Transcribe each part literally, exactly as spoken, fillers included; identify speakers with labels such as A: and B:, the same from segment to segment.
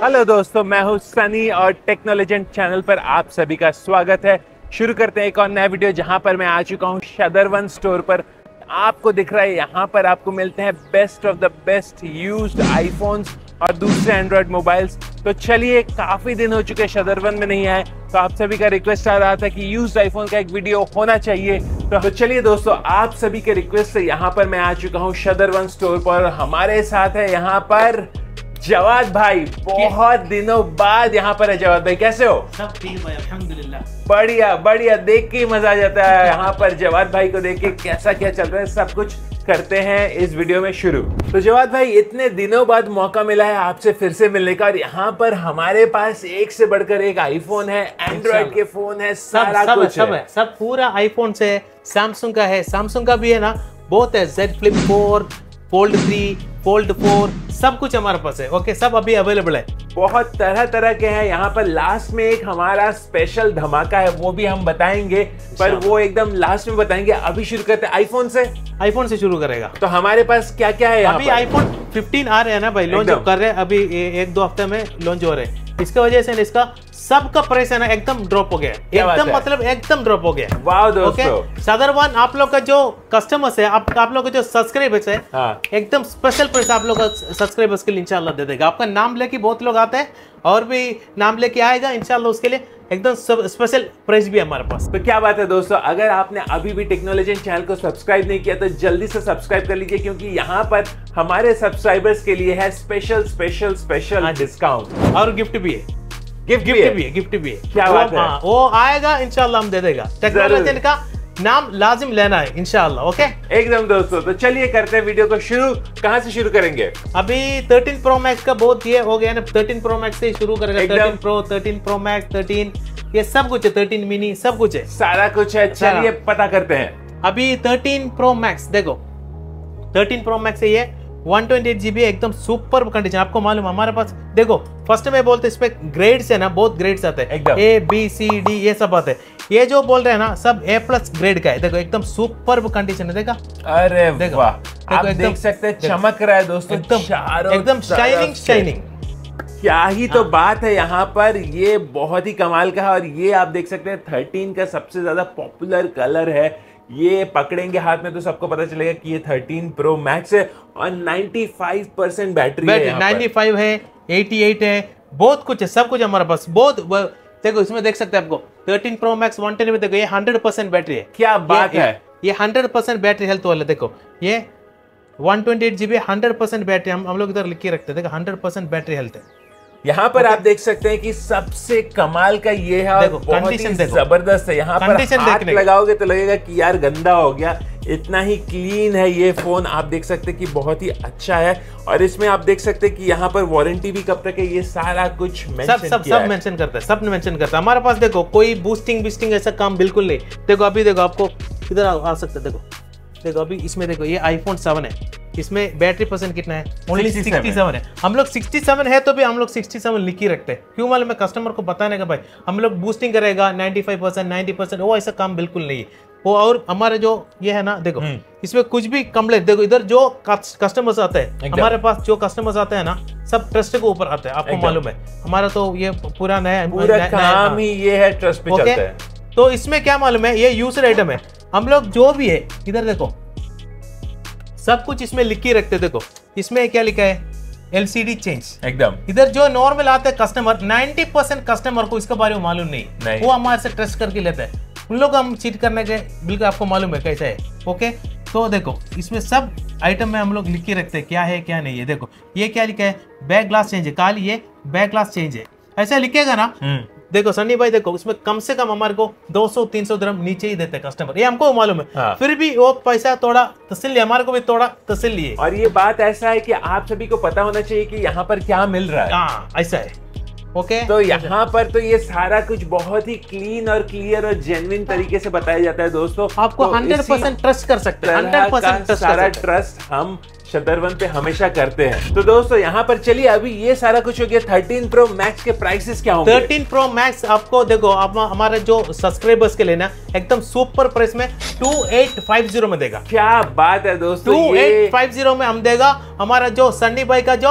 A: Hello दोस्तों, मैं हूं सनी और टेक्नोलॉजेंट चैनल पर आप सभी का स्वागत है। शुरू करते हैं एक और नया वीडियो जहां पर मैं आ चुका हूं शदरवन स्टोर पर। आपको दिख रहा है यहाँ पर आपको मिलते हैं best of the best used iPhones और दूसरे एंड्रॉयड मोबाइल्स। तो चलिए, काफी दिन हो चुके शदरवन में नहीं आए, तो आप सभी का रिक्वेस्ट आ रहा था कि यूज्ड आईफोन का एक वीडियो होना चाहिए। तो, तो चलिए दोस्तों, आप सभी के रिक्वेस्ट से यहाँ पर मैं आ चुका हूँ शदरवन स्टोर पर। हमारे साथ है यहाँ पर जवाद भाई। बहुत दिनों बाद यहाँ पर है जवाद भाई, कैसे हो?
B: सब ठीक भाई, अल्हम्दुलिल्लाह।
A: बढ़िया बढ़िया, देख के मजा आ जाता है यहाँ पर जवाद भाई को देख के, कैसा क्या चल रहा है सब कुछ करते हैं इस वीडियो में शुरू। तो जवाद भाई, इतने दिनों बाद मौका मिला है आपसे फिर से मिलने का, और यहाँ पर हमारे पास एक से बढ़कर एक आईफोन है, एंड्रॉइड के फोन है, सारा
B: सब,
A: कुछ
B: सब है, सब पूरा आईफोन से है। सैमसंग का है, सैमसंग का भी है ना, बहुत है। Z flip four, fold three, fold four, सब कुछ हमारे पास है। ओके, सब अभी अवेलेबल है।
A: बहुत तरह तरह के हैं यहाँ पर। लास्ट में एक हमारा स्पेशल धमाका है, वो भी हम बताएंगे, पर वो एकदम लास्ट में बताएंगे। अभी शुरू करते हैं आईफोन से।
B: आईफोन से शुरू करेगा।
A: तो हमारे पास क्या क्या है यहाँ
B: अभी आईफोन फिफ्टीन आ रहे हैं ना भाई, लॉन्च कर रहे हैं अभी, एक दो हफ्ते में लॉन्च हो रहे हैं। इसके वजह से इसका सबका प्राइस है ना एकदम ड्रॉप हो गया, एकदम मतलब एकदम ड्रॉप हो गया।
A: वाह दोस्तों,
B: शदरवन आप लोग का जो कस्टमर्स है, आप आप लोग का जो सब्सक्राइबर्स है, हाँ। एकदम स्पेशल प्राइस आप लोग का सब्सक्राइबर्स के लिए इंशाल्लाह दे देगा। आपका नाम लेके बहुत लोग आते हैं, और भी नाम लेके आएगा इंशाल्लाह, उसके लिए एकदम स्पेशल प्राइस भी हमारे पास।
A: तो क्या बात है दोस्तों, अगर आपने अभी भी टेक्नोलॉजी चैनल को सब्सक्राइब नहीं किया तो जल्दी से सब्सक्राइब कर लीजिए, क्योंकि यहाँ पर हमारे सब्सक्राइबर्स के लिए है स्पेशल स्पेशल स्पेशल डिस्काउंट
B: और गिफ्ट भी है।
A: गिफ्ट
B: गिफ्ट भी है, गिफ्ट भी है।
A: क्या बात है,
B: वो आएगा इंशाल्लाह, हम दे देगा। टेक्नोलॉजी का नाम लाजिम लेना है इंशाल्लाह। ओके,
A: एकदम दोस्तों। तो चलिए करते हैं वीडियो को शुरू। कहां से शुरू करेंगे?
B: अभी थर्टीन प्रो मैक्स का बहुत ये हो गया ना, थर्टीन प्रो मैक्स से शुरू करेंगे। Thirteen pro, thirteen pro max, thirteen, ये सब कुछ है। थर्टीन मिनी, सब कुछ है,
A: सारा कुछ है। चलिए पता करते हैं।
B: अभी थर्टीन प्रो मैक्स देखो, थर्टीन प्रो मैक्स है ये, वन ट्वेंटी एट जीबी एकदम सुपर कंडीशन। आपको मालूम हमारे पास देखो, फर्स्ट में बोलते इस पे ग्रेड्स है ना, बहुत ग्रेड्स आते हैं, ए बी सी डी ये सब आते हैं। ये जो बोल रहे हैं ना, सब ए प्लस ग्रेड का है। देखो एकदम सुपर कंडीशन है, देखा?
A: अरे वाह, आप देख सकते हैं चमक रहा है दोस्तों,
B: एकदम एकदम शाइनिंग शाइनिंग।
A: क्या ही तो बात है यहाँ पर, ये बहुत ही कमाल का है। और ये आप देख सकते हैं थर्टीन का सबसे ज्यादा पॉपुलर कलर है। ये पकड़ेंगे हाथ में तो सबको पता चलेगा कि ये थर्टीन प्रो मैक्स है, और पचानवे परसेंट बैटरी है यहाँ पर।
B: पचानवे है, अठासी है, बहुत कुछ है, सब कुछ हमारे पास। बहुत देखो, इसमें देख सकते हैं आपको thirteen pro max one ten में देखो, ये हंड्रेड परसेंट बैटरी है।
A: क्या बात है,
B: ये हंड्रेड परसेंट बैटरी हेल्थ वाला। देखो ये one twenty eight GB hundred percent battery, हम हम लोग इधर लिख के रखते हैं। देखो हंड्रेड परसेंट बैटरी हेल्थ है।
A: यहाँ पर आप देख सकते हैं कि सबसे कमाल का ये है, और बहुत ही जबरदस्त है। यहाँ पर हाथ लगाओगे तो लगेगा कि यार गंदा हो गया, इतना ही क्लीन है ये फोन। आप देख सकते हैं कि बहुत ही अच्छा है, और इसमें आप देख सकते हैं कि यहाँ पर वारंटी भी कब तक है, ये सारा कुछ मेंशन
B: सब सब सब मेंशन करता है, सब मेंशन करता है हमारे पास। देखो कोई बूस्टिंग बिस्टिंग ऐसा काम बिल्कुल नहीं। देखो अभी देखो, आपको इधर आ सकते हैं। देखो देखो अभी इसमें देखो, ये आईफोन सेवन है, इसमें बैटरी परसेंट कितना है? ओनली सिक्सटी सेवन है। हम लोग सिक्सटी सेवन है तो भी हम लोग सिक्सटी सेवन लिख ही रखते हैं। क्यों मालूम है? कस्टमर को बताने का भाई, हम लोग बूस्टिंग करेगा ninety five percent, ninety percent, वो ऐसा काम बिल्कुल नहीं है वो। और हमारे जो ये है ना, देखो इसमें कुछ भी कंप्लेंट, देखो इधर जो कस्टमर्स आते हैं हमारे पास, जो कस्टमर्स आते हैं ना, सब ट्रस्ट के ऊपर आते हैं। आपको मालूम है हमारा तो ये पूरा नया
A: पूरा काम ही ये है, ट्रस्ट पे चलता है।
B: तो इसमें क्या मालूम है, ये यूजर आइटम है। हम लोग जो भी है, इधर देखो सब कुछ इसमें लिख के रखते। देखो इसमें क्या लिखा है, एलसीडी चेंज एकदम। इधर जो नॉर्मल आते हैं कस्टमर, नाइंटी परसेंट कस्टमर को इसके बारे में मालूम नहीं, नहीं। वो हमारे से ट्रस्ट करके लेते हैं। उन लोग हम चीट करने के बिल्कुल आपको मालूम है कैसा है। ओके, तो देखो इसमें सब आइटम में हम लोग लिख के रखते हैं क्या है क्या नहीं है। देखो ये क्या लिखा है, बैक ग्लास चेंज है, खाली ये बैक ग्लास चेंज है, ऐसा लिखेगा ना। देखो सन्नी भाई, देखो इसमें कम से कम हमारे को दो सौ तीन सौ दिरहम नीचे ही देते हैं कस्टमर, ये हमको मालूम है। हाँ। फिर भी वो पैसा थोड़ा तसल्ली, हमारे को भी थोड़ा तसल्ली है।
A: और ये बात ऐसा है कि आप सभी को पता होना चाहिए कि यहाँ पर क्या मिल रहा है।
B: हाँ, ऐसा है। ओके,
A: तो यहाँ पर तो ये सारा कुछ बहुत ही क्लीन और क्लियर और जेन्युइन तरीके से बताया जाता है दोस्तों।
B: आपको हंड्रेड परसेंट ट्रस्ट कर सकते हैं, हंड्रेड परसेंट
A: सारा ट्रस्ट हम शदरवन पे हमेशा करते हैं। तो दोस्तों यहाँ पर चलिए, अभी ये सारा कुछ हो गया। थर्टीन प्रो मैक्स के प्राइसेस क्या होंगे?
B: थर्टीन प्रो मैक्स आपको देखो, आप हमारे जो सब्सक्राइबर्स के लिए ना एकदम सुपर प्राइस में टू एट फाइव जीरो में देगा।
A: क्या बात है दोस्तों,
B: टू एट फाइव जीरो में हम देगा। हमारा जो सन्नी भाई का जो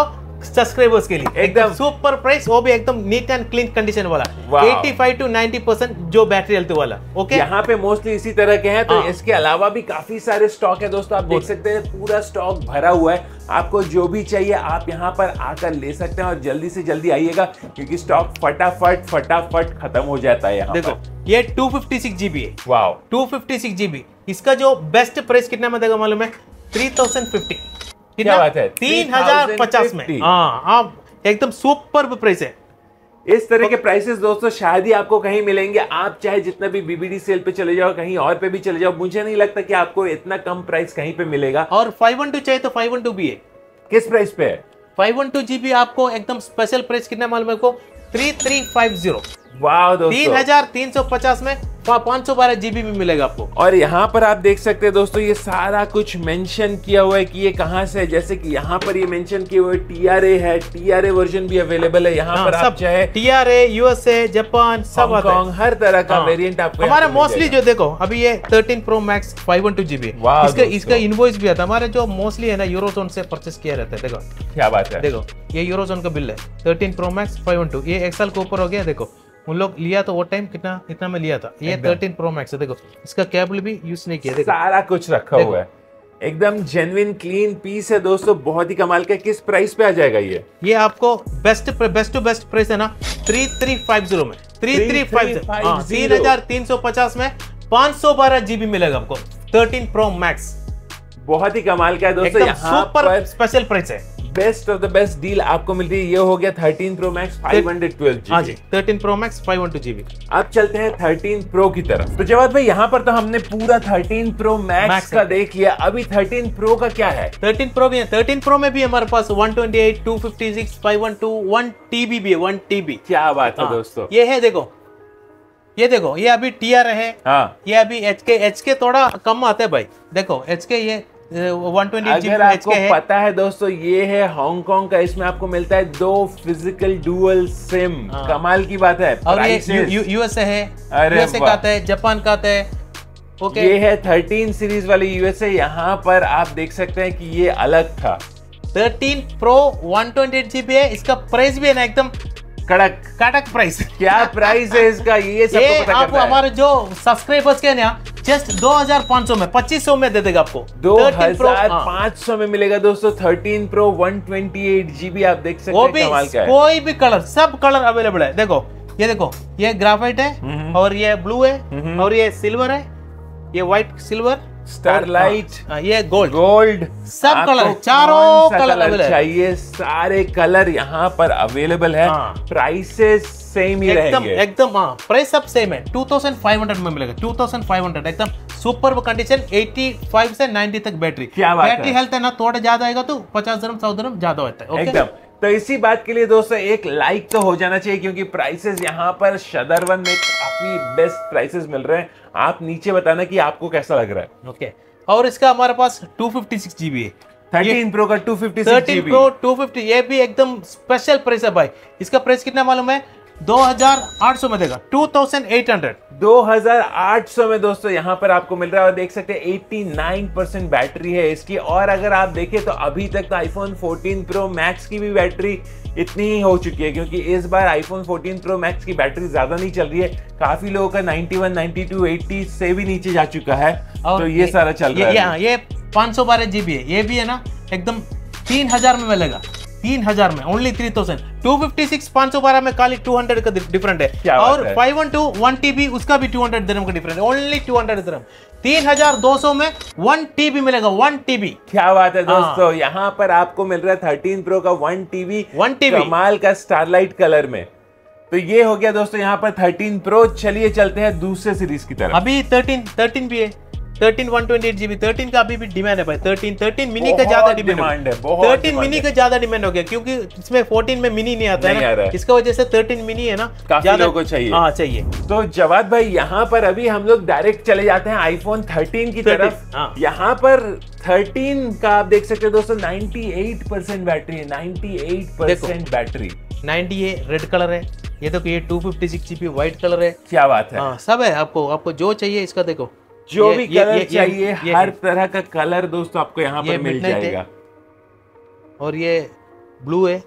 B: सब्सक्राइबर्स के लिए
A: एकदम
B: सुपर प्राइस, वो भी एकदम नीट एंड क्लीन कंडीशन वाला, पचासी टू नब्बे परसेंट जो बैटरी हेल्थ वाला। ओके,
A: यहाँ पे मोस्टली इसी तरह के हैं। तो इसके अलावा भी काफी सारे स्टॉक है दोस्तों, आप देख सकते हैं पूरा स्टॉक भरा हुआ है। आपको जो भी चाहिए आप यहाँ पर आकर ले सकते हैं और जल्दी से जल्दी आइएगा क्योंकि स्टॉक फटाफट फटाफट खत्म हो जाता है। यहाँ
B: देखो ये टू फिफ्टी सिक्स जीबी है।
A: Wow,
B: two fifty six GB. इसका जो बेस्ट प्राइस कितना में देगा मालूम है? Three thousand fifty.
A: क्या बात है,
B: तीन हजार पचास में। हाँ, आप एकदम सुपर प्राइस है।
A: इस तरह के प्राइसेस दोस्तों शायद ही आपको कहीं मिलेंगे। आप चाहे जितना भी बीबीडी सेल पे चले जाओ, कहीं और पे भी चले जाओ, मुझे नहीं लगता कि आपको इतना कम प्राइस कहीं पे मिलेगा।
B: और फाइव वन टू चाहिए तो फाइव वन टू भी है।
A: किस प्राइस पे है?
B: फाइव वन टू जीबी आपको एकदम स्पेशल प्राइस कितना मालूम है आपको? Three three five zero.
A: वाह दोस्तों,
B: तीन हजार तीन सौ पचास में पाँच सौ बारह जीबी भी मिलेगा आपको।
A: और यहाँ पर आप देख सकते हैं दोस्तों ये सारा कुछ मेंशन किया हुआ है कि ये कहाँ से है। जैसे कि यहाँ पर ये मेंशन किए हुए टीआरए है, टीआरए वर्जन भी अवेलेबल है यहाँ पर। आप चाहे
B: टीआरए, यूएसए, जापान, सब आता है,
A: हर तरह का वेरिएंट आपको।
B: हमारा मोस्टली जो देखो अभी ये thirteen pro max five one two GB, इसका इसका इनवॉइस भी आता है। हमारे जो मोस्टली है ना यूरोजोन से परचेस किया रहता है। देखो क्या बात है, देखो ये यूरोजोन का बिल है, thirteen pro max five one two, ये एक साल के ऊपर हो गया। देखो उन लोग लिया तो वो टाइम कितना कितना में लिया था। ये थर्टीन प्रो मैक्स है। देखो इसका केबल भी यूज नहीं किया। देखो
A: सारा कुछ रखा हुआ है, एकदम जेन्युइन क्लीन पीस है दोस्तों, बहुत ही कमाल का। किस प्राइस पे आ जाएगा ये?
B: ये आपको best best to best price है ना, थ्री थ्री फाइव जीरो में। थ्री थ्री फाइव जीरो, तीन हजार तीन सौ पचास में पाँच सौ बारह जीबी मिलेगा आपको, थर्टीन प्रो मैक्स।
A: बहुत ही कमाल का है दोस्तों, यहाँ
B: सुपर स्पेशल प्राइस है।
A: Best of the best deal आपको मिल रही है। ये हो गया thirteen pro max five one twelve GB.
B: हाँ जी, thirteen pro max five one two GB.
A: अब चलते हैं थर्टीन प्रो की तरफ। तो जवाब भाई यहाँ पर तो हमने पूरा थर्टीन प्रो मैक्स का देख लिया, अभी थर्टीन प्रो का क्या है?
B: थर्टीन प्रो भी है। थर्टीन प्रो में भी हमारे पास one twenty eight, two fifty six, five one two, one TB भी है, वन टीबी।
A: क्या बात है दोस्तों,
B: ये है देखो, ये देखो ये अभी टीआर है।
A: हाँ,
B: ये अभी एचके एचके थोड़ा कम आता है भाई। देखो एचके ये वन ट्वेंटी एट जीबी
A: अगर आपको पता है दोस्तों, ये है हांगकांग का, इसमें आपको मिलता है दो फिजिकल डुअल सिम। कमाल की बात है।
B: और ये यूएसए है, यूएसए का आता है, जापान का आता है।
A: ओके, ये है थर्टीन सीरीज वाली यूएसए। यहाँ पर आप देख सकते हैं कि ये अलग था।
B: Thirteen pro one twenty eight GB है, इसका प्राइस भी है ना एकदम
A: कड़क
B: कड़क प्राइस।
A: क्या प्राइस है इसका, ये सबको
B: ये
A: पता
B: आप हमारे जो सब्सक्राइबर्स के ना जस्ट दो हजार पाँच सौ में, पच्चीस सौ में दे देगा आपको।
A: दो हजार पाँच सौ में मिलेगा दोस्तों thirteen pro one twenty eight GB. आप देख सकते हैं कमाल का है।
B: कोई भी कलर, सब कलर अवेलेबल है। देखो ये देखो, ये ग्राफाइट है और ये ब्लू है और ये सिल्वर है, ये व्हाइट सिल्वर,
A: स्टारलाइट,
B: ये गोल्ड
A: गोल्ड,
B: सब कलर, चारों कलर
A: कलर चाहिए, सारे कलर यहाँ पर अवेलेबल है। प्राइसेस सेम ही
B: एकदम एकदम हाँ, प्राइस सब सेम है। टू थाउजेंड फाइव हंड्रेड में मिलेगा, टू थाउजेंड फाइव हंड्रेड एकदम सुपर कंडीशन, पचासी से नब्बे तक बैटरी।
A: क्या बात है,
B: बैटरी हेल्थ है ना, थोड़ा ज्यादा आएगा तो पचास दरम सौ दरम ज्यादा होता है।
A: एकदम। तो इसी बात के लिए दोस्तों एक लाइक तो हो जाना चाहिए क्योंकि प्राइसेस यहाँ पर शदरवन में काफी बेस्ट प्राइसेस मिल रहे हैं। आप नीचे बताना कि आपको कैसा लग रहा है।
B: ओके, और इसका हमारे पास टू फिफ्टी सिक्स जीबी है,
A: थर्टीन प्रो का two fifty six
B: thirteen pro two fifty, ये भी एकदम स्पेशल प्राइस है भाई। इसका प्राइस कितना मालूम है? दो हजार आठ सौ में देगा, टू थाउजेंड एट हंड्रेड।
A: दो हजार आठ सौ में दोस्तों यहाँ पर आपको मिल रहा है। और देख सकते हैं नवासी परसेंट बैटरी है इसकी। और अगर आप देखें तो अभी तक तो आईफोन फोर्टीन प्रो मैक्स की भी बैटरी इतनी ही हो चुकी है क्योंकि इस बार आईफोन फोर्टीन प्रो मैक्स की बैटरी ज्यादा नहीं चल रही है। काफी लोगों का नाइंटी वन, नाइंटी टू, अस्सी से भी नीचे जा चुका है। तो ये सारा चल रहा है।
B: ये पाँच सौ बारह जीबी है, ये भी है ना एकदम तीन हजार में मिलेगा, तीन हजार में only three thousand. Two fifty six पाँच सौ बारह में खाली टू हंड्रेड का डिफरेंट है। और five one two one TB उसका भी टू हंड्रेड दिरहम का डिफरेंट है, ओनली टू हंड्रेड दिरहम। तीन हजार दो सौ में वन टीबी मिलेगा, वन टीबी।
A: क्या बात है दोस्तों, यहाँ पर आपको मिल रहा है थर्टीन प्रो का वन टीबी,
B: वन टीबी
A: कमाल का स्टारलाइट कलर में। तो ये हो गया दोस्तों यहाँ पर थर्टीन प्रो। चलिए चलते हैं दूसरे सीरीज की तरफ।
B: अभी थर्टीन थर्टीन भी है, thirteen one twenty eight GB. Thirteen का अभी भी डिमांड है भाई। थर्टीन थर्टीन मिनी का ज्यादा डिमांड है, थर्टीन मिनी का ज्यादा डिमांड हो गया क्योंकि इसमें फोर्टीन में मिनी नहीं आता है ना, इसका वजह से थर्टीन मिनी है ना,
A: काफी लोगों को चाहिए।
B: हाँ चाहिए।
A: तो जवाद भाई यहाँ पर अभी हम लोग डायरेक्ट चले जाते हैं आईफोन थर्टीन की तरफ। यहाँ पर थर्टीन का आप देख सकते हैं दोस्तों अट्ठानवे परसेंट बैटरी है, अट्ठानवे परसेंट बैटरी।
B: नाइंटी ये रेड कलर है, ये देखो ये two fifty six GB white colour है।
A: क्या बात है,
B: हाँ सब है। आपको आपको जो चाहिए इसका देखो,
A: जो भी कलर चाहिए, हर तरह का कलर दोस्तों आपको यहाँ पर मिल जाएगा।
B: और ये ब्लू है।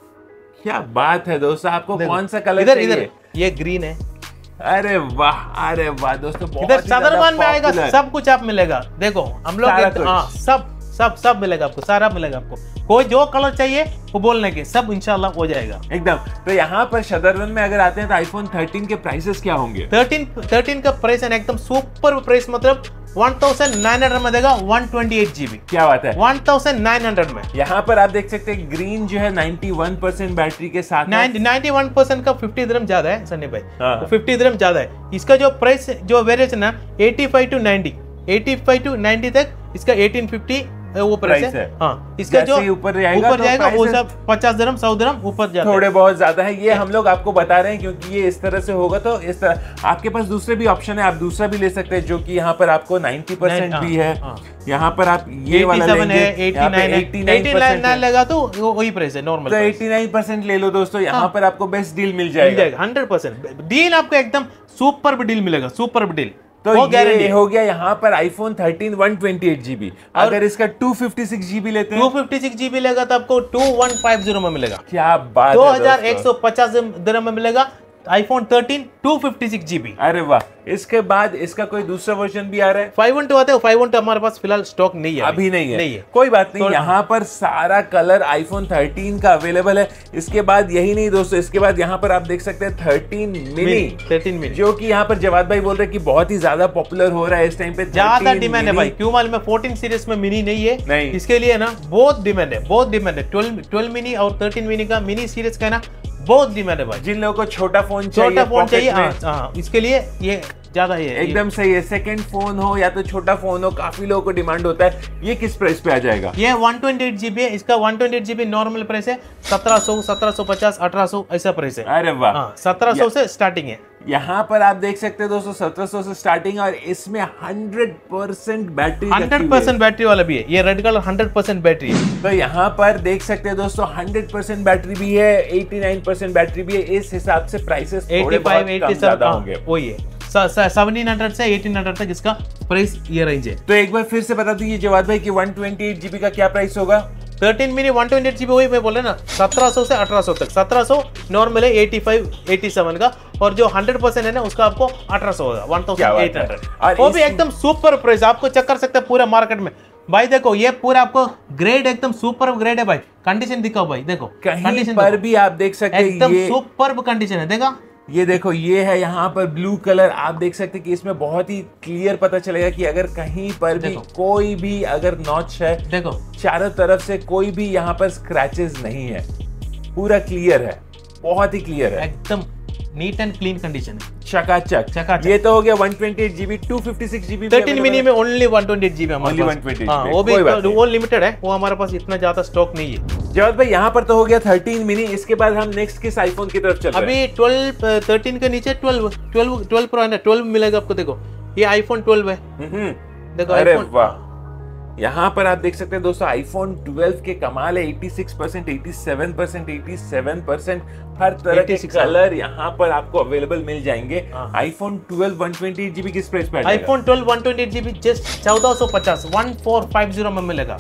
A: क्या बात है दोस्तों, आपको कौन सा कलर
B: इधर
A: चाहिए?
B: इधर ये ग्रीन है।
A: अरे वाह, अरे वाह दोस्तों,
B: इधर सदरवन में आएगा सब कुछ आप मिलेगा। देखो हम लोग हाँ सब सब सब मिलेगा आपको, सारा मिलेगा आपको। कोई जो कलर चाहिए वो बोलने के सब इंशाल्लाह हो जाएगा एकदम।
A: तो यहाँ पर सदरवन में अगर आते हैं तो आईफोन थर्टीन के प्राइसेस क्या होंगे?
B: थर्टीन थर्टीन का प्राइस है एकदम सुपर प्राइस, मतलब वन थाउजेंड नाइन हंड्रेड में देगा वन ट्वेंटी एट जीबी।
A: क्या बात है,
B: वन थाउजेंड नाइन हंड्रेड में।
A: यहाँ पर आप देख सकते हैं ग्रीन जो है नाइंटी वन परसेंट बैटरी के साथ
B: नाइंटी वन परसेंट का फिफ्टी दिरहम ज्यादा है सनी भाई,
A: हाँ।
B: फिफ्टी दिरहम ज्यादा है। इसका जो प्राइस जो वेरिएशन है eighty five two ninety, eighty five two ninety तक इसका एटीन फिफ्टी वो प्राइस है। हाँ, इसका जो
A: ऊपर जाएगा
B: ऊपर जाएगा वो सब पचास दिरहम सौ दिरहम ऊपर जाता है,
A: थोड़े बहुत ज्यादा है। ये हम लोग आपको बता रहे हैं क्योंकि ये इस तरह से होगा तो इस तरह। आपके पास दूसरे भी ऑप्शन है, आप दूसरा भी ले सकते हैं जो कि यहाँ पर आपको नाइंटी परसेंट भी है। यहाँ पर आप ये वाला लेंगे, यहाँ पे एटी नाइन परसेंट
B: लगा तो वही प्राइस है नॉर्मल।
A: तो एटी नाइन परसेंट ले लो दोस्तों, यहाँ पर आपको बेस्ट डील मिल जाएगा।
B: हंड्रेड परसेंट डील आपको एकदम सुपर डील मिलेगा, सुपर डील।
A: तो ये हो गया यहाँ पर iPhone thirteen one twenty eight GB. अगर इसका टू फिफ्टी सिक्स जीबी लेते हैं,
B: टू फिफ्टी सिक्स जीबी लेगा तो आपको टू वन फाइव जीरो में मिलेगा।
A: क्या बात है,
B: दो हजार एक सौ पचास दिरहम में मिलेगा iPhone thirteen two fifty six GB.
A: अरे वाह, इसके बाद इसका कोई दूसरा वर्जन भी आ रहा है?
B: फाइव वन टू आता है, फाइव वन टू हमारे पास फिलहाल स्टॉक नहीं है,
A: अभी नहीं है,
B: नहीं है।
A: कोई बात नहीं।
B: तो
A: यहाँ पर सारा कलर आईफोन थर्टीन का अवेलेबल है। इसके बाद यही नहीं दोस्तों, इसके बाद यहाँ पर आप देख सकते हैं थर्टीन मिनी,
B: थर्टीन मिनी
A: जो कि यहाँ पर जवाद भाई बोल रहे हैं कि बहुत ही ज्यादा पॉपुलर हो रहा है इस टाइम पे।
B: ज्यादा डिमांड है भाई, क्यों मालूम है? फोर्टीन सीरीज में मिनी नहीं है,
A: नहीं,
B: इसके लिए ना बहुत डिमांड है, बहुत डिमांड है। ट्वेल्व ट्वेल्व मिनी और थर्टीन मिनी का मिनी सीरीज का ना बहुत डिमांड है भाई।
A: जिन लोगों को छोटा फोन चाहिए,
B: छोटा फोन चाहिए, हाँ, इसके लिए ये ज्यादा ही है।
A: एकदम सही है। सेकंड फोन हो या तो छोटा फोन हो, काफी लोगों को डिमांड होता है। ये किस प्राइस पे आ जाएगा?
B: ये वन ट्वेंटी एट जीबी है, इसका one twenty eight GB normal price है सत्रह सौ, सत्रह सौ पचास, अठारह सौ ऐसा प्राइस है।
A: अरे वाह,
B: सत्रह सौ से स्टार्टिंग है।
A: यहाँ पर आप देख सकते हैं दोस्तों सत्रह सौ से स्टार्टिंग, और इसमें hundred percent battery,
B: hundred percent battery वाला भी है। ये red colour hundred percent battery है।
A: तो यहाँ पर देख सकते हैं दोस्तों हंड्रेड परसेंट बैटरी भी है, एटी नाइन परसेंट बैटरी भी है। इस हिसाब से प्राइसेस थोड़े बहुत कम ज्यादा होंगे।
B: वही है, सेवनटीन हंड्रेड से एटीन हंड्रेड तक इसका प्राइस ये रेंज है।
A: तो एक बार फिर से बता दीजिए जवाद भाई कि वन ट्वेंटी एट जीबी का क्या प्राइस होगा?
B: Thirteen mini one twenty eight GB वही मैं बोले ना, सत्रह सौ से अठारह सौ तक। सत्रह सौ नॉर्मल है, एटी फाइव एटी सेवन का, और जो हंड्रेड परसेंट है ना उसका आपको अठारह सौ होगा, वन थाउजेंड एट हंड्रेड। वो भी एकदम सुपर प्राइस, आपको चेक कर सकते हैं पूरे मार्केट में भाई। देखो ये पूरा आपको ग्रेड एकदम सुपर ग्रेड है भाई। कंडीशन दिखाओ भाई, देखो
A: कंडीशन पर भी आप देख सकते हैं
B: एकदम सुपर कंडीशन है। देखा
A: ये देखो, ये है यहाँ पर ब्लू कलर। आप देख सकते हैं कि इसमें बहुत ही क्लियर पता चलेगा कि अगर कहीं पर भी कोई भी अगर नॉच है,
B: देखो
A: चारों तरफ से कोई भी यहाँ पर स्क्रैचेस नहीं है, पूरा क्लियर है, बहुत ही क्लियर है,
B: एकदम नीट एंड क्लीन कंडीशन है,
A: चकाचक चकाचक। ये तो हो गया one twenty eight GB, two fifty six GB.
B: Thirteen mini में only one twenty eight GB हमारे पास, हाँ, वो भी वो लिमिटेड है, वो हमारे पास इतना ज्यादा स्टॉक नहीं है।
A: जवाद भाई यहाँ पर तो हो गया थर्टीन मिनी, इसके बाद हम नेक्स्ट किस आईफोन की तरफ चल रहे हैं?
B: अभी ट्वेल्व थर्टीन के नीचे ट्वेल्व ट्वेल्व ट्वेल्व प्रो है ना, ट्वेल्व मिलेगा आपको। देखो ये आईफोन ट्वेल्व है,
A: देखो। अरे वाह, यहाँ पर आप देख सकते हैं दोस्तों आईफोन ट्वेल्व के कमाल है, eighty six percent, eighty seven percent, eighty seven percent हर तरह के कलर यहाँ पर आपको अवेलेबल मिल जाएंगे। IPhone twelve one twenty eight GB किस प्राइस पे?
B: IPhone twelve one twenty eight GB just चौदह सौ पचास, वन फोर फाइव जीरो में मिलेगा।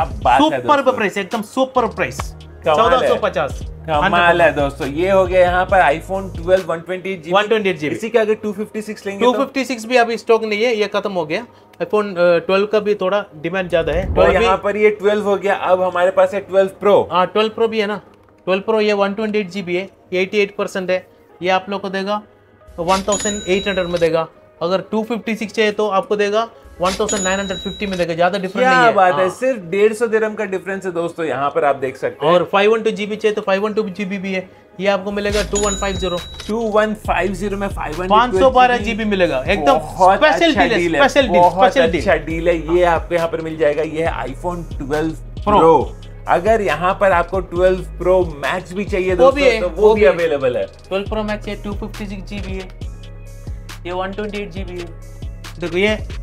B: सुपर प्राइस, एकदम सुपर प्राइस, चौदह सौ पचास।
A: कमाल है दोस्तों। ये हो गया यहाँ पर iPhone twelve one twenty eight GB,
B: one twenty eight GB.
A: इसी का अगर टू फिफ्टी सिक्स लेंगे,
B: टू फिफ्टी सिक्स भी अभी स्टॉक नहीं है, ये खत्म हो गया। आईफोन ट्वेल्व का भी थोड़ा डिमांड ज्यादा है।
A: तो यहाँ पर ये ट्वेल्व हो गया, अब हमारे पास है ट्वेल्व प्रो।
B: हाँ, ट्वेल्व प्रो भी है ना, ट्वेल्व प्रो ये वन ट्वेंटी एट जीबी है, एटी एट परसेंट है। ये आप लोग को देगा वन थाउजेंड एट हंड्रेड में देगा। अगर टू फिफ्टी सिक्स चाहिए तो आपको देगा one thousand nine hundred fifty में देगा, ज्यादा डिफरेंस नहीं है।
A: क्या बात है, सिर्फ डेढ़ सौ दिरहम का डिफरेंस है दोस्तों, यहाँ पर आप देख सकते हैं।
B: और फाइव वन टू जीबी चाहिए तो फाइव वन टू जीबी भी है, ये आपको मिलेगा two one five zero,
A: two one five zero में
B: पाँच सौ बारह जीबी मिलेगा। एकदम स्पेशल डील है, स्पेशल डील, स्पेशल डील,
A: अच्छा डील है। ये आपको यहाँ पर मिल जाएगा, ये है आईफोन ट्वेल्व प्रो। अगर यहाँ पर आपको ट्वेल्व प्रो मैक्स भी चाहिए दोस्तों, तो वो भी अवेलेबल है।
B: ट्वेल्व प्रो मैक्स है, टू फिफ्टी सिक्स जीबी है, ये वन ट्वेंटी एट जीबी है। देखो ये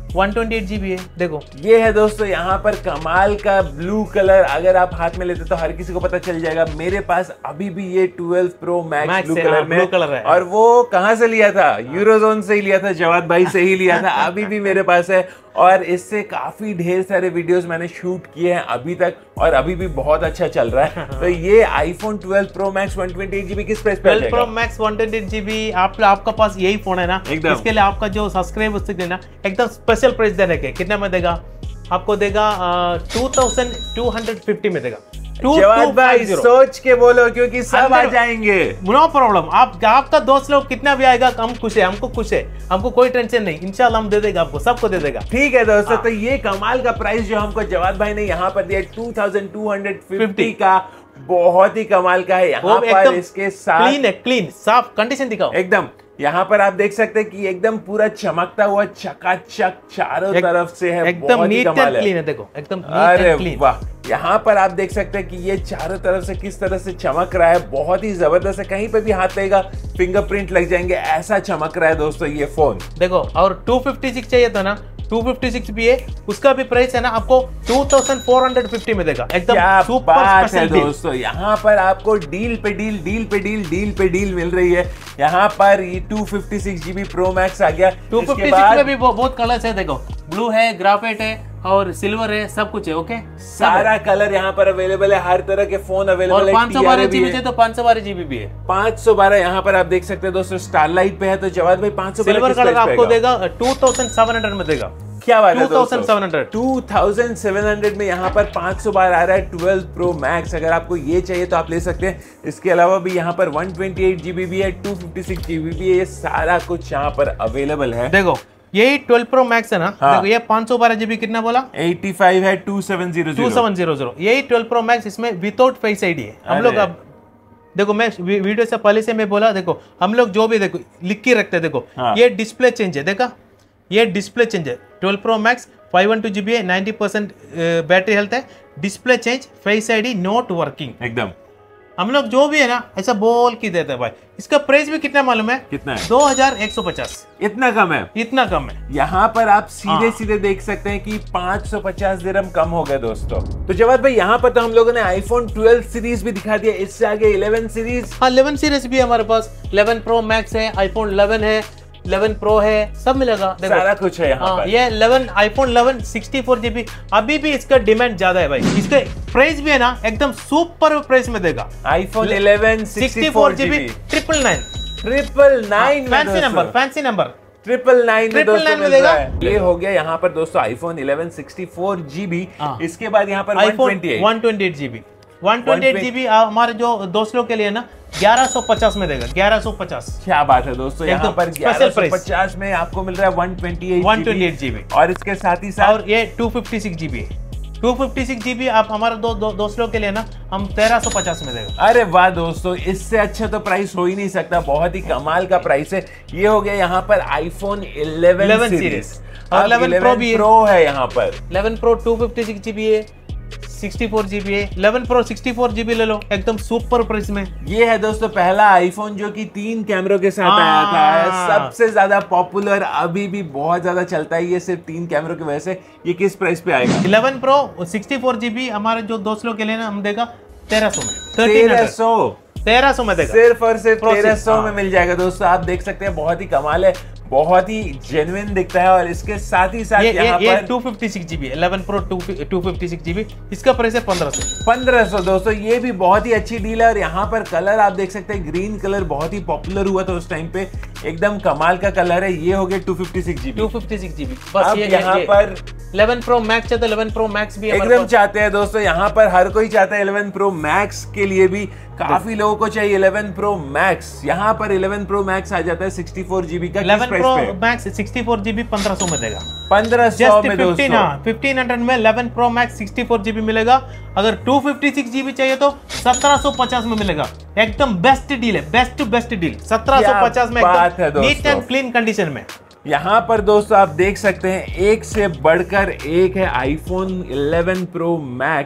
B: वन ट्वेंटी एट जीबी है। देखो
A: ये है दोस्तों यहाँ पर कमाल का ब्लू कलर। अगर आप हाथ में लेते तो हर किसी को पता चल जाएगा। मेरे पास अभी भी ये twelve pro max blue colour में,
B: कलर है।
A: और वो कहाँ से लिया था? यूरोजोन से ही लिया था, जवाद भाई से ही लिया था। अभी भी मेरे पास है और इससे काफी ढेर सारे वीडियोस मैंने शूट किए हैं अभी तक, और अभी भी बहुत अच्छा चल रहा है। तो ये iPhone twelve pro max one twenty eight GB किस प्राइस पे
B: twelve pro max one twenty eight GB आप आपका पास यही फोन है ना, इसके लिए आपका जो सब्सक्राइब उससे देना एकदम स्पेशल प्राइस देने के कितना में देगा? आपको देगा two thousand two hundred fifty में देगा।
A: जवाद भाई सोच के बोलो क्योंकि सब आ जाएंगे।
B: नो प्रॉब्लम, आप आपका दोस्त लोग कितना भी आएगा हम खुश है, हमको खुश है, हमको कोई टेंशन नहीं, इंशाल्लाह हम दे देगा, आपको सबको दे देगा।
A: ठीक है दोस्तों, तो ये कमाल का प्राइस जो हमको जवाद भाई ने यहाँ पर दिया two thousand two hundred fifty का, बहुत ही कमाल का है। यहाँ पर इसके साथ
B: क्लीन है, क्लीन साफ कंडीशन दिखाओ
A: एकदम। यहाँ पर आप देख सकते हैं कि एकदम पूरा चमकता हुआ चकाचक चारों एक, तरफ से है,
B: एकदम नीट एंड क्लीन है। देखो एकदम
A: नीट एंड क्लीन। वाह, यहाँ पर आप देख सकते हैं कि ये चारों तरफ से किस तरह से चमक रहा है, बहुत ही जबरदस्त है। कहीं पे भी हाथ लगेगा फिंगरप्रिंट लग जाएंगे, ऐसा चमक रहा है दोस्तों ये फोन।
B: देखो और टू फिफ्टी सिक्स चाहिए था ना, टू फिफ्टी सिक्स भी है, उसका भी प्राइस है ना आपको two thousand four hundred fifty में देगा। एकदम सुपर स्पेशल डील
A: दोस्तों। यहाँ पर आपको डील पे डील डील पे डील डील पे डील मिल रही है। यहाँ पर ये two fifty six GB pro max आ गया।
B: टू फिफ्टी सिक्स में भी बहुत कलर्स है, देखो ब्लू है, ग्राफाइट है और सिल्वर है, सब कुछ है। ओके,
A: सारा कलर यहाँ पर अवेलेबल है, हर तरह के फोन अवेलेबल है।
B: पाँच सौ बारह जीबी है तो पाँच सौ बारह जीबी भी है।
A: पाँच सौ बारह यहाँ पर आप देख सकते हैं दोस्तों, स्टारलाइट पे है। तो जवाद भाई पाँच सौ
B: सिल्वर कलर आपको देगा टू थाउजेंड सेवन हंड्रेड में देगा।
A: क्या बात है
B: two thousand seven hundred
A: two thousand seven hundred में यहाँ पर पाँच सौ बार आ रहा है ट्वेल्व प्रो मैक्स। अगर आपको ये चाहिए तो आप ले सकते हैं। इसके अलावा भी यहाँ पर वन ट्वेंटी एट जीबी भी है, टू फिफ्टी सिक्स जीबी भी है, ये सारा कुछ यहाँ पर अवेलेबल है।
B: देखो यही ट्वेल्व प्रो मैक्स है ना। हाँ। देखो ये पाँच सौ बारह जीबी कितना बोला?
A: एटी फाइव है, two seven zero
B: two seven zero zero. यही ट्वेल्व प्रो मैक्स, इसमें विदाउट फेस आईडी है। हम लोग अब देखो, मैं वीडियो से पहले से मैं बोला, देखो हम लोग जो भी देखो लिख के रखते हैं। देखो हाँ। ये डिस्प्ले चेंज है, देखा ये डिस्प्ले चेंज है। Twelve pro max five one two GB है, नाइन्टी परसेंट बैटरी हेल्थ है, display change, face ID not working.
A: एकदम
B: हम लोग जो भी है ना ऐसा बोल के देते हैं भाई। इसका प्राइस भी कितना मालूम है?
A: कितना है?
B: दो हजार एक सौ पचास।
A: इतना कम है?
B: इतना कम है।
A: यहाँ पर आप सीधे हाँ। सीधे देख सकते हैं कि पाँच सौ पचास दिरहम कम हो गए दोस्तों। तो जवाद भाई यहाँ पर तो हम लोगों ने आईफोन ट्वेल्व सीरीज भी दिखा दिया, इससे आगे इलेवन सीरीज।
B: हाँ इलेवन सीरीज भी हमारे पास, इलेवन प्रो मैक्स है, आईफोन इलेवन है, इलेवन प्रो है, सब मिलेगा। देखो
A: सारा कुछ है यहाँ पर।
B: ये eleven iPhone eleven sixty four GB, अभी भी इसका डिमांड ज्यादा है भाई। इसका प्राइस भी है ना एकदम सुपर प्राइस में देगा।
A: IPhone eleven sixty four GB
B: triple nine
A: triple nine
B: fancy number, fancy number
A: triple nine में दोस्तों
B: में देगा।
A: ये हो गया यहाँ पर दोस्तों iPhone eleven sixty four GB. इसके बाद यहाँ पर
B: iPhone one twenty eight GB one twenty eight GB हमारे जो दोस्तों के लिए ना ग्यारह सौ पचास में देगा। ग्यारह सौ पचास,
A: क्या बात है दोस्तों। यहाँ पर ग्यारह सौ पचास में आपको मिल रहा है वन ट्वेंटी एट जीबी और इसके साथ ही साथ
B: और ये two fifty six GB two fifty six GB आप हमारे दो, दो दोस्तों के लिए ना हम तेरह सौ पचास में देगा।
A: अरे वाह दोस्तों, इससे अच्छा तो प्राइस हो ही नहीं सकता, बहुत ही कमाल का प्राइस है। ये हो गया यहाँ पर आईफोन इलेवन सीरीज
B: और इलेवन प्रो भी
A: प्रो है। यहाँ पर
B: eleven pro two fifty six GB है, सिक्सटी फोर जीबी है। Eleven pro sixty four GB ले लो एकदम सुपर प्राइस में।
A: ये है दोस्तों पहला आईफोन जो कि तीन कैमरों के साथ आया था, सबसे ज्यादा पॉपुलर, अभी भी बहुत ज्यादा चलता है ये सिर्फ तीन कैमरों की वजह से। ये किस प्राइस पे आएगा?
B: Eleven pro sixty four GB हमारे जो दोस्त लोग के लिए ना हम देगा तेरह सौ में।
A: तेरह सौ
B: तेरह सौ में देगा,
A: सिर्फ और सिर्फ तेरह सौ में मिल जाएगा दोस्तों। आप देख सकते हैं बहुत ही कमाल है, बहुत ही जेन्युइन दिखता है। और इसके साथ ही साथ यहाँ पर
B: two fifty six GB eleven pro two fifty six GB, इसका प्राइस है पंद्रह सौ।
A: पंद्रह सौ दोस्तों, ये भी बहुत ही अच्छी डील है। और यहाँ पर कलर आप देख सकते हैं, ग्रीन कलर बहुत ही पॉपुलर हुआ था उस टाइम पे, एकदम कमाल का कलर है। ये हो गया two fifty six GB
B: two fifty six GB बस। ये
A: यहाँ पर
B: इलेवन प्रो मैक्स है तो इलेवन प्रो मैक्स भी
A: एकदम चाहते हैं दोस्तों। यहाँ पर हर कोई चाहता है इलेवन प्रो मैक्स के लिए भी काफी लोगों को चाहिए इलेवन प्रो मैक्स। यहाँ पर इलेवन प्रो मैक्स आ जाता है सिक्सटी फोर जीबी का।
B: Eleven pro max sixty four GB पंद्रह सौ में देगा।
A: पंद्रह सौ में दोस्तों
B: फिफ्टीन हंड्रेड में eleven pro max sixty four GB मिलेगा। अगर टू फिफ्टी सिक्स जीबी चाहिए तो सत्रह सौ पचास में मिलेगा। एकदम बेस्ट डील है, बेस्ट टू बेस्ट डील। सत्रह सौ पचास में नीट एंड क्लीन कंडीशन में।
A: यहाँ पर दोस्तों आप देख सकते हैं एक से बढ़कर एक है आईफोन इलेवन प्रो मैक्स।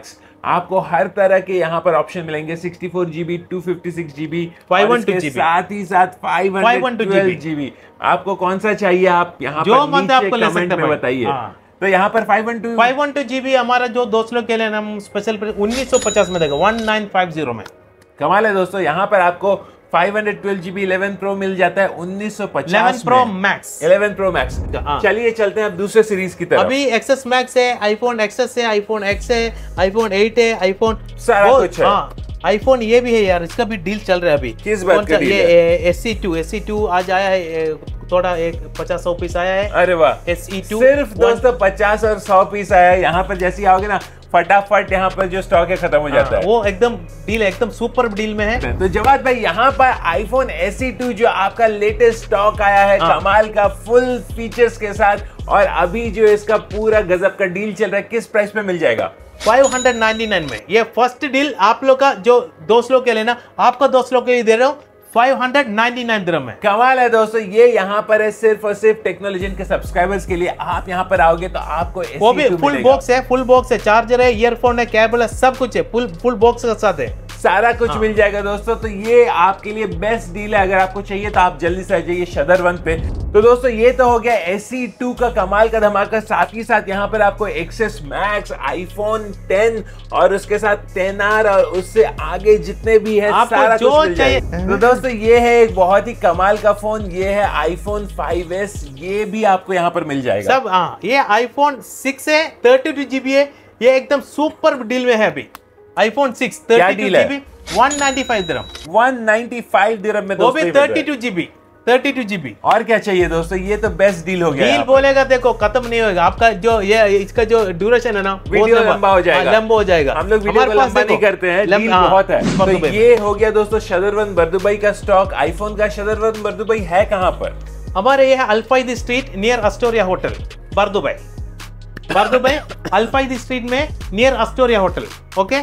A: आपको हर तरह के यहाँ पर ऑप्शन मिलेंगे, sixty four GB, two fifty six GB,
B: five one two GB,
A: साथ ही साथ फाइव ट्वेल्व जीबी। आपको कौन सा चाहिए आप यहाँ
B: जो
A: पर नीचे
B: आपको
A: कमेंट में बताइए।
B: हाँ।
A: तो यहाँ पर five one two
B: five one two GB हमारा जो दोस्त लोग के लिए हम स्पेशल उन्नीस सौ पचास में देगा, वन नाइन फाइव जीरो में।
A: कमाल है दोस्तों, यहाँ पर आपको five twelve GB eleven pro मिल जाता है उन्नीस सौ पचास
B: eleven pro max,
A: eleven pro max. चलिए चलते हैं अब दूसरे सीरीज की तरफ।
B: अभी एक्सेस मैक्स है, आईफोन एक्सेस है, आईफोन एक्स है, आईफोन एट है, आईफोन
A: सारा कुछ है।
B: हाँ, आईफोन ये भी है यार, इसका भी डील चल रहा है अभी।
A: किस बात का डील है?
B: ये S E two S E two आज आया है, थोड़ा एक पचास सौ पीस आया है।
A: अरे वाह,
B: एस ई टू
A: सिर्फ दोस्तों पचास और सौ पीस आया है। यहाँ पर जैसे आओगे ना फटाफट यहाँ पर जो स्टॉक है खत्म हो जाता है।
B: वो एकदम डील एकदम सुपर डील में है।
A: तो जवाद भाई यहाँ पर आईफोन एस ई टू जो आपका लेटेस्ट स्टॉक आया है, कमाल का फुल फीचर्स के साथ, और अभी जो इसका पूरा गजब का डील चल रहा है, किस प्राइस पे मिल जाएगा?
B: फाइव नाइन्टी नाइन में। ये फर्स्ट डील आप लोग का जो दोस्त लोग के लेना, आपका दोस्त लोग के लिए दे रहे हो फाइव नाइन्टी नाइन दिरहम में।
A: कमाल है दोस्तों, ये यहाँ पर है सिर्फ और सिर्फ टेक्नोलॉजियन के सब्सक्राइबर्स के लिए। आप यहाँ पर आओगे तो आपको
B: वो भी फुल बॉक्स है, फुल बॉक्स है, चार्जर है, ईयरफोन है, केबल है, सब कुछ है, फुल फुल बॉक्स के साथ है,
A: सारा कुछ
B: हाँ।
A: मिल जाएगा दोस्तों। तो ये आपके लिए बेस्ट डील है, अगर आपको चाहिए तो आप जल्दी से आ जाइए शदर वन पे। तो दोस्तों ये तो हो गया एस ई टू का कमाल का धमाका, साथ ही साथ यहाँ पर आपको एक्सेस मैक्स, आईफोन टेन और उसके साथ टेन आर और उससे आगे जितने भी है सारा
B: जो
A: कुछ मिल जाएगा। तो दोस्तों ये है एक बहुत ही कमाल का फोन, ये है आईफोन फाइव एस, ये भी आपको यहाँ पर मिल जाएगा
B: सब। हाँ, ये आईफोन सिक्स है, थर्टी टू जीबी है, ये एकदम सुपर डील में है अभी। IPhone six thirty two GB one ninety five दिरहम,
A: वन नाइन्टी फाइव दिरहम में
B: वो भी thirty two GB, thirty two GB.
A: और क्या चाहिए दोस्तों, ये तो बेस्ट डील हो गया।
B: डील बोलेगा देखो खत्म नहीं होगा आपका, जो ये इसका जो ड्यूरेशन है ना,
A: वीडियो लंबा हो जाएगा,
B: लंबा हो जाएगा।
A: हम लोग वीडियो को लंबा नहीं करते हैं, डील बहुत है। तो ये हो गया दोस्तों शदर वन बर्दुबई का स्टॉक। आईफोन का शदर वन बर्दुबई है कहाँ पर?
B: हमारे ये है Al Fahidi street near Astoria hotel, Bur Dubai. Bur Dubai Al Fahidi street में नियर अस्टोरिया होटल। ओके,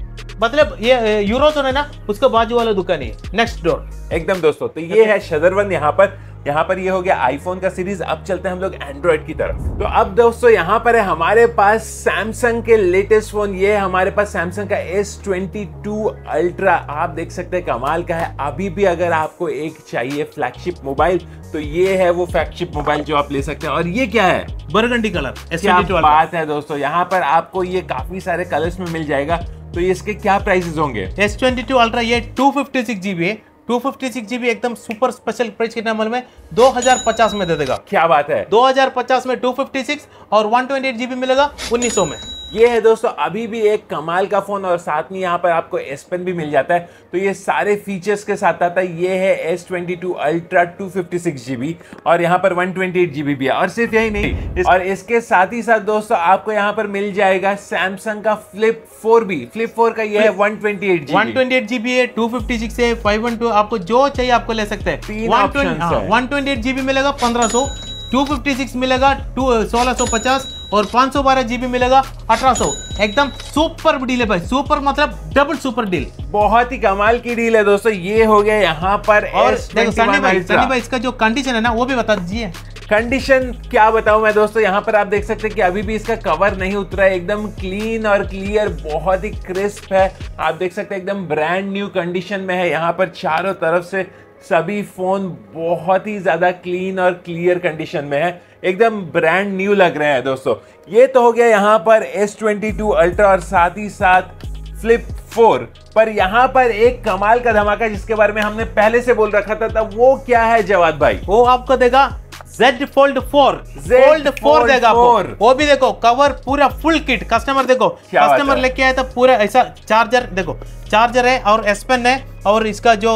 B: मतलब ये यूरोजोन है ना, उसके बाजू वाला दुकान है, नेक्स्ट डोर
A: एकदम दोस्तों। तो ये है शदर वन। यहाँ पर यहाँ पर ये हो गया आईफोन का सीरीज। अब चलते हैं हम लोग एंड्रॉइड की तरफ। तो अब दोस्तों यहाँ पर है हमारे पास सैमसंग के लेटेस्ट फोन। ये है हमारे पास सैमसंग का एस ट्वेंटी टू अल्ट्रा। आप देख सकते हैं कमाल का है। अभी भी अगर आपको एक चाहिए फ्लैगशिप मोबाइल तो ये है वो फ्लैगशिप मोबाइल जो आप ले सकते हैं। और ये क्या है?
B: Burgundy colour.
A: क्या बात है दोस्तों, यहाँ पर आपको ये काफी सारे कलर्स में मिल जाएगा। तो इसके क्या प्राइसेस होंगे?
B: एस ट्वेंटी टू अल्ट्रा ये टू फिफ्टी सिक्स जीबी है, टू फिफ्टी सिक्स जीबी एकदम सुपर स्पेशल प्राइस के नंबर में दो हज़ार पचास में दे देगा।
A: क्या बात है,
B: दो हज़ार पचास में टू फिफ्टी सिक्स और वन ट्वेंटी एट जीबी मिलेगा उन्नीस सौ में।
A: ये है दोस्तों अभी भी एक कमाल का फोन, और साथ में यहाँ पर आपको एस पेन भी मिल जाता है। तो ये सारे फीचर्स के साथ आता है। ये है S twenty two ultra two fifty six GB और यहाँ पर वन ट्वेंटी एट जीबी भी है। और सिर्फ यही नहीं, इस... और इसके साथ ही साथ दोस्तों आपको यहाँ पर मिल जाएगा सैमसंग का फ्लिप फोर भी। फ्लिप फोर का ये है one twenty eight GB,
B: one twenty eight GB है, टू फिफ्टी सिक्स है, फाइव वन टू, आपको जो चाहिए आपको ले सकते हैं।
A: तीन ऑप्शंस है।
B: वन ट्वेंटी एट जीबी मिलेगा पंद्रह सौ, टू फिफ्टी सिक्स मिलेगा सोलह सौ पचास और पाँच सौ बारह जीबी मिलेगा अठारह सौ। एकदम सुपर डील है भाई, सुपर मतलब डबल सुपर डील।
A: बहुत ही कमाल की डील है दोस्तों। ये हो गया यहाँ पर।
B: और देखो सनी भाई, सनी भाई इसका जो कंडीशन है ना वो भी बता दीजिए।
A: कंडीशन क्या बताऊं मैं दोस्तों, यहाँ पर आप देख सकते हैं कि अभी भी इसका कवर नहीं उतरा है। एकदम क्लीन और क्लियर, बहुत ही क्रिस्प है। आप देख सकते हैं एकदम ब्रांड न्यू कंडीशन में है। यहाँ पर चारों तरफ से सभी फोन बहुत ही ज्यादा क्लीन और क्लियर कंडीशन में है, एकदम ब्रांड न्यू लग रहे हैं दोस्तों। ये तो हो गया यहाँ पर एस ट्वेंटी टू अल्ट्रा और साथ ही साथ फ्लिप फोर। पर यहाँ पर एक कमाल का धमाका जिसके बारे में हमने पहले से बोल रखा था, था वो क्या है जवाद भाई?
B: वो आपको देगा Z Fold four, Fold four देगा आपको। वो भी देखो कवर पूरा फुल किट। कस्टमर देखो, कस्टमर लेके आया था पूरा ऐसा चार्जर, देखो चार्जर है और एस पेन है और इसका जो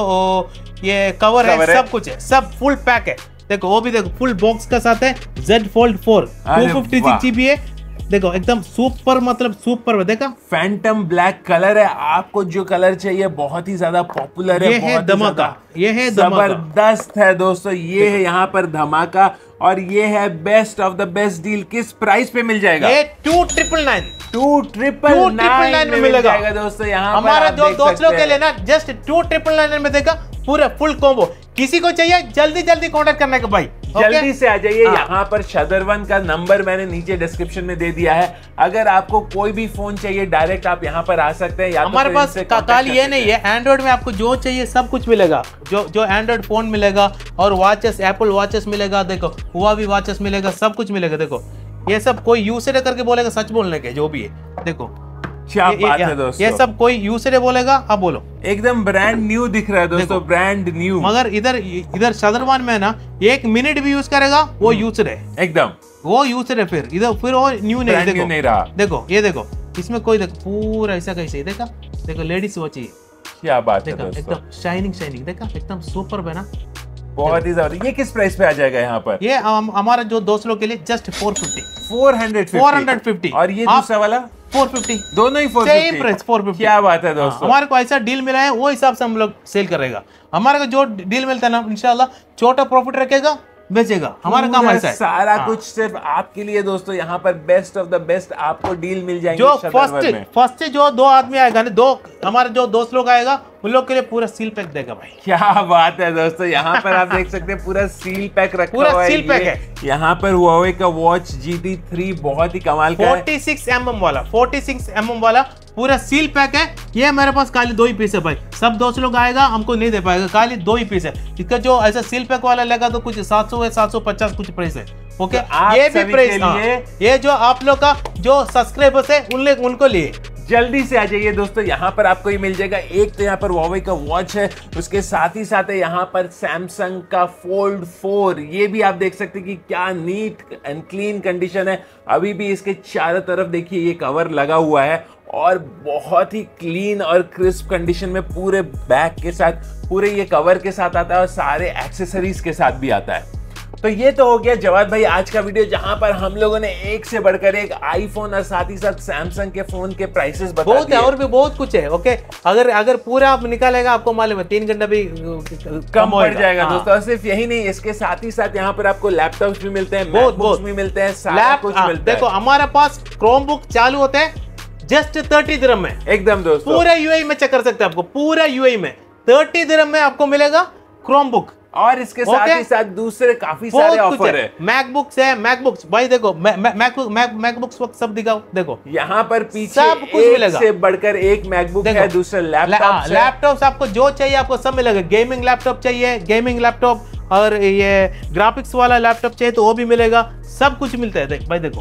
B: ये कवर है, सब कुछ है, सब फुल पैक है। देखो वो भी देखो फुल बॉक्स का साथ है। Z Fold four two fifty six GB है, देखो एकदम सुपर मतलब सुपर। देखा फैंटम
A: ब्लैक कलर है, आपको जो कलर चाहिए बहुत ही ज्यादा पॉपुलर है।
B: ये है धमाका, ये है
A: जबरदस्त है दोस्तों। ये है यहाँ पर धमाका और ये है best of the best deal. किस प्राइस पे मिल जाएगा?
B: ये two triple nine
A: two triple nine में मिल जाएगा दोस्तों। यहाँ
B: हमारा जो दोस्तों के लिए ना जस्ट टू ट्रिपल नाइन में देगा पूरा फुल कॉम्बो। किसी को चाहिए जल्दी जल्दी कॉन्टेक्ट करने का भाई,
A: जल्दी से आ जाइए। यहाँ पर शदरवन का नंबर मैंने नीचे डिस्क्रिप्शन में दे दिया है। अगर आपको कोई भी फोन चाहिए डायरेक्ट आप यहाँ पर आ सकते हैं।
B: हमारे पास काल ये नहीं है, एंड्रॉइड में आपको जो चाहिए सब कुछ मिलेगा। जो जो एंड्रॉइड फोन मिलेगा और वॉचेस, एप्पल वॉचेस मिलेगा, देखो हुआ भी वॉचेस मिलेगा, सब कुछ मिलेगा। देखो ये सब कोई यूज करके बोलेगा सच बोलने के, जो भी है देखो
A: क्या बात है दोस्तों,
B: ये सब कोई यूज बोलेगा। अब बोलो
A: एकदम ब्रांड न्यू दिख रहा है दोस्तों, ब्रांड न्यू।
B: मगर इधर इधर शदरवन में ना एक मिनट भी यूज करेगा वो यूज है,
A: एकदम
B: वो यूज है। फिर इधर फिर वो न्यू नहीं, देखो
A: नहीं रहा।
B: देखो ये देखो इसमें कोई देखो पूरा ऐसा कैसे देखा, देखो लेडीज वॉच,
A: क्या बात है दोस्तों,
B: एकदम शाइनिंग शाइनिंग देखा, एकदम सुपर है ना,
A: बहुत ही जबरदस्त। ये किस प्राइस पे आ जाएगा यहाँ पर?
B: ये हमारा जो दोस्त लोग के लिए just four fifty
A: four hundred
B: four hundred fifty
A: और ये दूसरा वाला
B: फोर फिफ्टी,
A: दोनों ही for
B: same price four fifty.
A: क्या बात है दोस्तों,
B: हमारे को ऐसा डील मिला है वो हिसाब से हम लोग सेल करेगा। हमारे को जो डील मिलता है ना इंशाल्लाह छोटा प्रॉफिट रखेगा, बेचेगा। हमारा काम ऐसा है,
A: सारा हाँ। कुछ सिर्फ आपके लिए दोस्तों। यहाँ पर बेस्ट ऑफ द बेस्ट आपको डील मिल जाएंगे।
B: जो फर्स्ट फर्स्ट जो दो आदमी आएगा ना, दो हमारे जो दोस्त लोग आएगा उन लोग के लिए पूरा सील पैक देगा भाई।
A: क्या बात है दोस्तों, यहाँ पर आप देख सकते हैं पूरा सील पैक रखा
B: पूरा
A: हुआ है।
B: सील पैक है।
A: यहाँ पर हुआवे का वॉच जी टी थ्री बहुत ही कमाल का है,
B: फोर्टी सिक्स एम एम वाला, फोर्टी सिक्स एम एम वाला पूरा सील पैक है। ये मेरे पास खाली दो ही पीस है भाई, सब दोस्त लोग आएगा हमको नहीं दे पाएगा, खाली दो ही पीस है। इसका जो ऐसा सील पैक वाला लगा तो कुछ सात सौ है, सात सौ पचास कुछ प्राइस है। ओके
A: तो
B: ये भी प्राइस है, ये जो आप लोग का जो सब्सक्राइबर्स है उन लोग उनको लिए
A: जल्दी से आ जाइए दोस्तों। यहाँ पर आपको ये मिल जाएगा, एक तो यहाँ पर Huawei का वॉच है, उसके साथ ही साथ है यहाँ पर सैमसंग का फोल्ड फोर। ये भी आप देख सकते हैं कि क्या नीट एंड क्लीन कंडीशन है। अभी भी इसके चारों तरफ देखिए ये कवर लगा हुआ है और बहुत ही क्लीन और क्रिस्प कंडीशन में पूरे बैग के साथ, पूरे ये कवर के साथ आता है और सारे एक्सेसरीज के साथ भी आता है। तो ये तो हो गया जवाद भाई आज का वीडियो, जहां पर हम लोगों ने एक से बढ़कर एक आईफोन और साथ ही साथ सैमसंग के फोन के प्राइसेस बता
B: बहुत है और भी बहुत कुछ है। ओके अगर अगर पूरा आप निकालेगा आपको मालूम है तीन घंटा भी
A: कम पड़ जाएगा दोस्तों। और सिर्फ यही नहीं, इसके साथ ही साथ यहाँ पर आपको लैपटॉप्स भी मिलते हैं, मैकबुक्स भी मिलते हैं, सारा कुछ मिलता है।
B: देखो हमारे पास क्रोमबुक चालू होते हैं जस्ट थर्टी दिरहम में,
A: एकदम दोस्तों
B: पूरा यूएई में चेक कर सकते हैं आपको, पूरा यूएई में थर्टी दिरहम में आपको मिलेगा क्रोमबुक।
A: और इसके साथ ही साथ दूसरे काफी सारे ऑफर है।
B: मैकबुक्स है, मैकबुक्स भाई देखो मैकबुक मैकबुक्स वक्त सब दिखाओ, देखो
A: यहाँ पर पीछे
B: सब कुछ मिलेगा,
A: से बढ़कर एक मैकबुक है, दूसरा लैपटॉप
B: लैपटॉप आपको जो चाहिए आपको सब मिलेगा। गेमिंग लैपटॉप चाहिए गेमिंग लैपटॉप, और ये ग्राफिक्स वाला लैपटॉप चाहिए तो वो भी मिलेगा, सब कुछ मिलता है। देख भाई देखो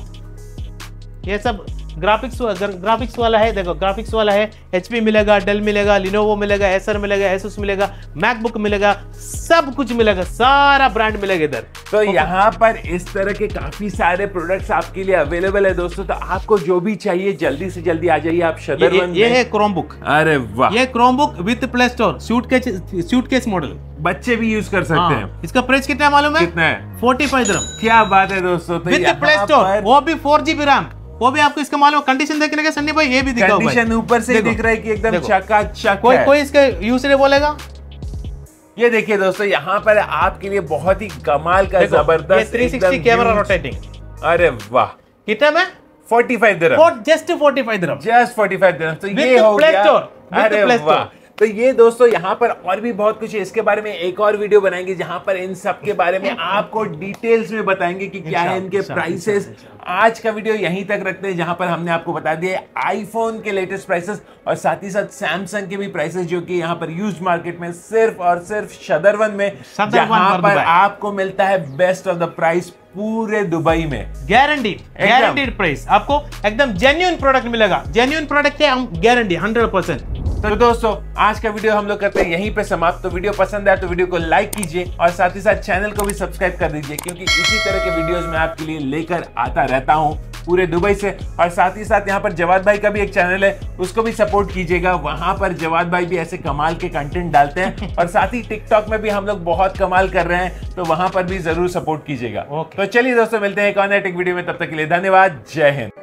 B: ये सब ग्राफिक्स ग्राफिक्स वाला है, देखो ग्राफिक्स वाला है, एचपी मिलेगा, डेल मिलेगा, लिनोवो मिलेगा, एसर मिलेगा, एसुस मिलेगा, मैकबुक मिलेगा, सब कुछ मिलेगा, सारा ब्रांड मिलेगा इधर।
A: तो यहाँ पर इस तरह के काफी सारे प्रोडक्ट्स आपके लिए अवेलेबल है दोस्तों। तो आपको जो भी चाहिए जल्दी से जल्दी आ जाइए आप शदरवन में।
B: ये है क्रोमबुक,
A: अरे वाह,
B: ये Chromebook with Play Store suitcase suitcase model,
A: बच्चे भी यूज कर सकते हैं।
B: इसका प्राइस कितना मालूम है?
A: कितना है?
B: फोर्टी फाइव दिरहम।
A: क्या बात है दोस्तों, तो
B: विद प्ले स्टोर, वो भी फोर जीबी रैम, वो भी आपको इसका मालूम। कंडीशन देखने का सन्नी भाई ये भी दिखाओ,
A: कंडीशन ऊपर से दिख रहा है कि एकदम चकाचक।
B: कोई कोई इसके यूजर बोलेगा।
A: ये देखिए दोस्तों यहाँ पर आपके लिए बहुत ही कमाल का जबरदस्त
B: थ्री सिक्सटी कैमरा रोटेटिंग।
A: अरे वाह,
B: कितना में?
A: फोर्टी फाइव दिरहम,
B: जस्ट फोर्टी फाइव दिरहम,
A: जस्ट फोर्टी फाइव दिरहम। तो ये हो गया। अरे वाह, तो ये दोस्तों यहाँ पर और भी बहुत कुछ है, इसके बारे में एक और वीडियो बनाएंगे जहां पर इन सब के बारे में आपको डिटेल्स में बताएंगे कि क्या है इनके प्राइसेस। आज का वीडियो यहीं तक रखते हैं जहां पर हमने आपको बता दिया आईफोन के लेटेस्ट प्राइसेस और साथ ही साथ सैमसंग के भी प्राइसेस, जो कि यहाँ पर यूज्ड मार्केट में सिर्फ और सिर्फ शदरवन में, जहां पर आपको मिलता है बेस्ट ऑफ द प्राइस पूरे दुबई में।
B: गारंटीड गारंटीड प्राइस, आपको एकदम जेन्युइन प्रोडक्ट मिलेगा। जेन्युइन प्रोडक्ट है, हम गारंटी हंड्रेड परसेंट।
A: तो दोस्तों आज का वीडियो हम लोग करते हैं यहीं पे समाप्त। तो वीडियो पसंद आया तो वीडियो को लाइक कीजिए और साथ ही साथ चैनल को भी सब्सक्राइब कर दीजिए, क्योंकि इसी तरह के वीडियोस मैं आपके लिए लेकर आता रहता हूं पूरे दुबई से। और साथ ही साथ यहाँ पर जवाद भाई का भी एक चैनल है, उसको भी सपोर्ट कीजिएगा। वहां पर जवाद भाई भी ऐसे कमाल के कंटेंट डालते हैं और साथ ही टिकटॉक में भी हम लोग बहुत कमाल कर रहे हैं, तो वहां पर भी जरूर सपोर्ट कीजिएगा। तो चलिए दोस्तों मिलते हैं एक और नए टेक वीडियो में, तब तक के लिए धन्यवाद, जय हिंद।